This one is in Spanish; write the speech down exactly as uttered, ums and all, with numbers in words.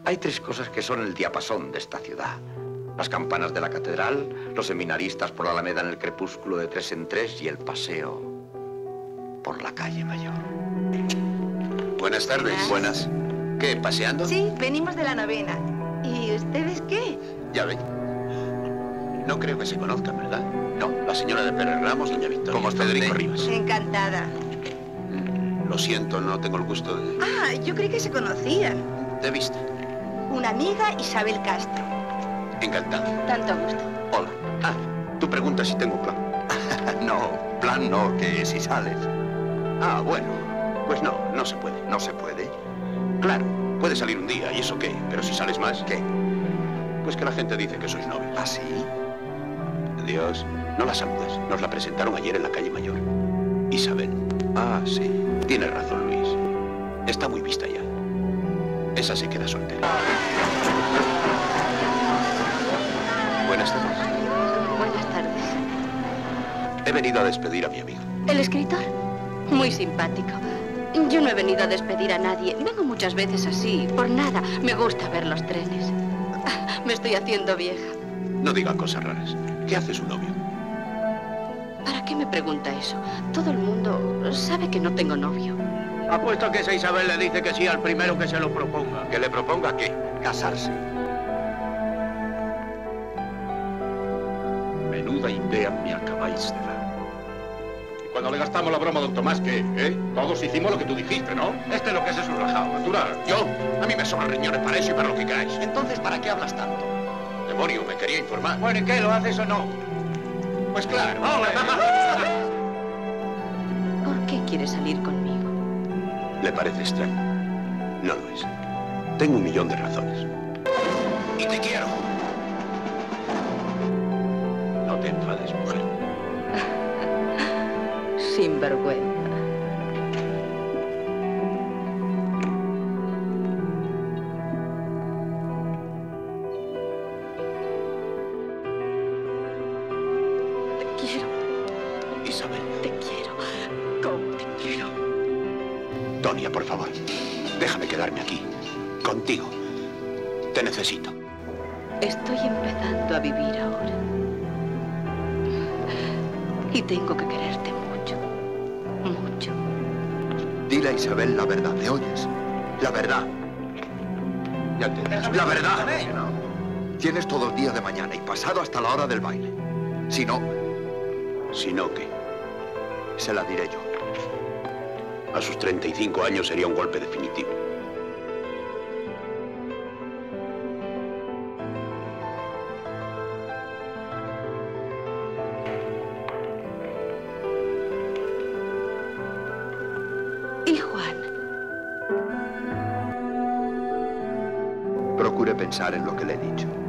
Hay tres cosas que son el diapasón de esta ciudad. Las campanas de la catedral, los seminaristas por la Alameda en el crepúsculo de tres en tres y el paseo por la calle Mayor. Buenas tardes. Buenas. ¿Qué, paseando? Sí, venimos de la novena. ¿Y ustedes qué? Ya ve. No creo que se conozcan, ¿verdad? No, la señora de Pérez Ramos, doña Victoria. ¿Cómo está Federico usted? Rivas. Encantada. Lo siento, no tengo el gusto de... Ah, yo creí que se conocían. de vista. Una amiga, Isabel Castro. Encantado. Tanto gusto. Hola. Ah, tú preguntas si tengo plan. No, plan no, que si sales. Ah, bueno. Pues no, no se puede. ¿No se puede? Claro, puede salir un día, ¿y eso qué? Pero si sales más, ¿Qué? pues que la gente dice que sois novios. ¿Ah, sí? Dios, no la saludas. Nos la presentaron ayer en la calle Mayor. Isabel. Ah, sí. Tienes razón, Luis. Está muy vista ya. Esa se queda soltera. Buenas tardes. Buenas tardes. He venido a despedir a mi amigo. ¿El escritor? Muy simpático. Yo no he venido a despedir a nadie. Vengo muchas veces así, por nada. Me gusta ver los trenes. Ah, me estoy haciendo vieja. No diga cosas raras. ¿Qué hace su novio? ¿Para qué me pregunta eso? Todo el mundo sabe que no tengo novio. Apuesto a que esa Isabel le dice que sí al primero que se lo proponga. ¿Que le proponga qué? Casarse. Menuda idea me acabáis de dar. Y cuando le gastamos la broma a don Tomás, ¿qué? ¿Eh? Todos hicimos lo que tú dijiste, ¿no? Este es lo que es un rajado, natural. ¿Yo? A mí me sobran riñones para eso y para lo que queráis. Entonces, ¿para qué hablas tanto? Demonio, me quería informar. Bueno, ¿y qué? ¿Lo haces o no? Pues claro. ¿Por qué quieres salir conmigo? ¿Le parece extraño? No lo es. Tengo un millón de razones. Y te quiero. No te enfades, mujer. Sinvergüenza. Te quiero, Isabel. te quiero. ¿Cómo te quiero? Tonia, por favor. Déjame quedarme aquí. Contigo. Te necesito. Estoy empezando a vivir ahora. Y tengo que quererte mucho. Mucho. Dile a Isabel la verdad, ¿me oyes? La verdad. Ya te he dicho. La verdad. Tienes todo el día de mañana y pasado hasta la hora del baile. Si no, Si no, ¿qué? se la diré yo. A sus treinta y cinco años sería un golpe definitivo. ¿Y Juan? Procure pensar en lo que le he dicho.